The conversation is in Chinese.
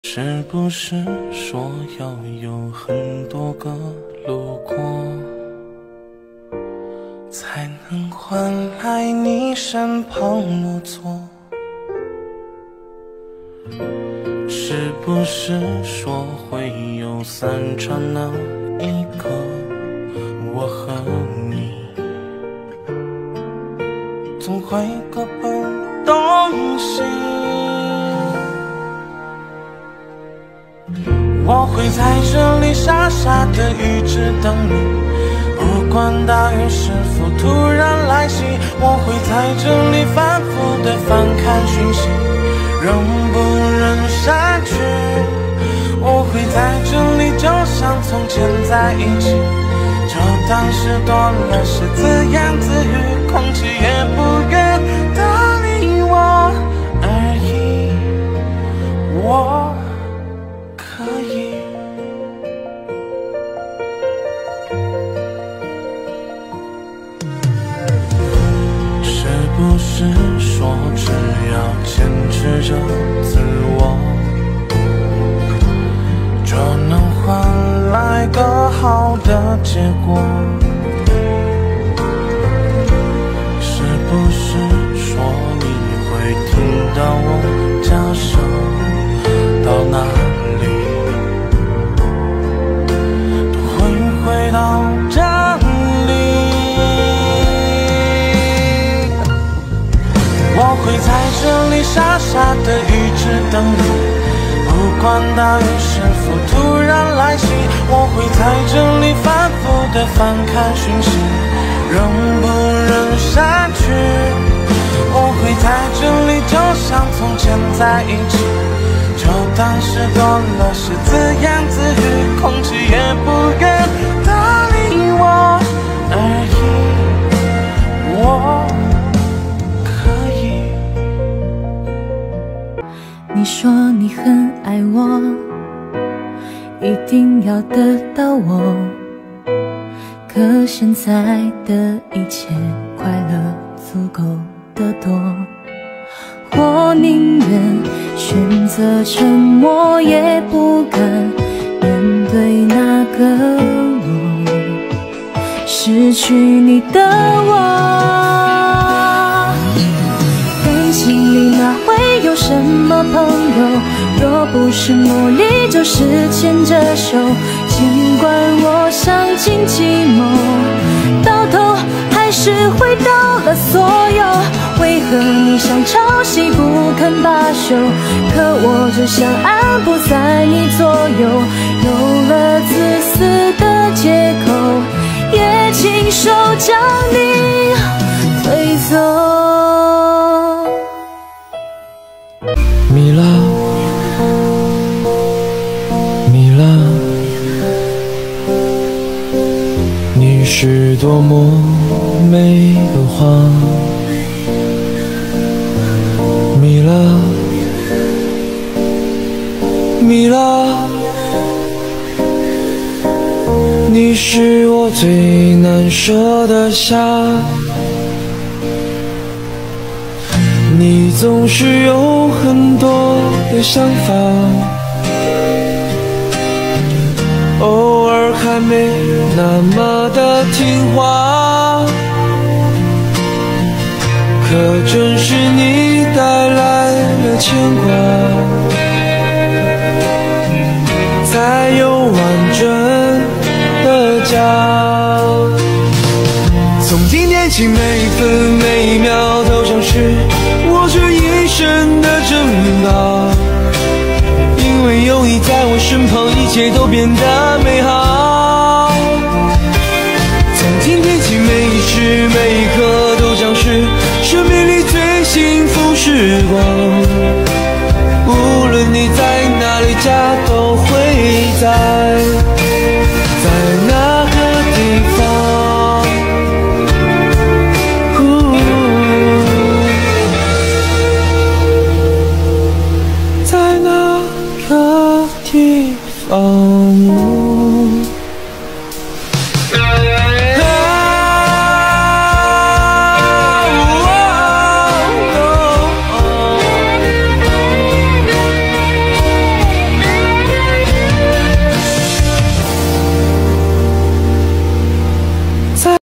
是不是说要有很多个路过，才能换来你身旁落座？是不是说会有散场那一刻，我和你总会各奔东西？我会在这里傻傻的一直等你，不管大雨是否突然来袭，我会在这里反复的翻看讯息，忍不忍删去？我会在这里就像从前在一起，就当是多了些自言自语，空气也不远的你我而已，我可以。是不是说只要坚持着自我，就能换来个好的结果？是不是说你会听到我假设到哪里都会回到这里？我会在这里傻傻的一直等你，不管大雨是否突然来袭，我会在这里反复的翻看讯息，忍不忍删去？我会在这里就像从前在一起，就当是多了些自言自语，空气也不远的你我而已，我可以。 你说你很爱我，一定要得到我，可现在的一切快乐足够的多，我宁愿选择沉默，也不敢面对那个我，失去你的我。感情里哪会有什么朋友，若不是魔力就是牵着手，尽管我想尽计谋，到头还是回到了所有。为何你想抄袭不肯罢休，可我只想按不在你左右，有了自私的借口，也亲手将你推走。 米拉，米拉，你是多么美的花。米拉，米拉，你是我最难舍的夏。你总是有很多的想法，偶尔还没那么的听话，可正是你带来了牵挂，才有完整的家。从今天起，每分每秒都像是我这一生的珍宝，因为有你在我身旁，一切都变得美好。从今天起，每一时每一刻都像是生命里最幸福时光，无论你在哪里，家都会在那个地方。在那个地方。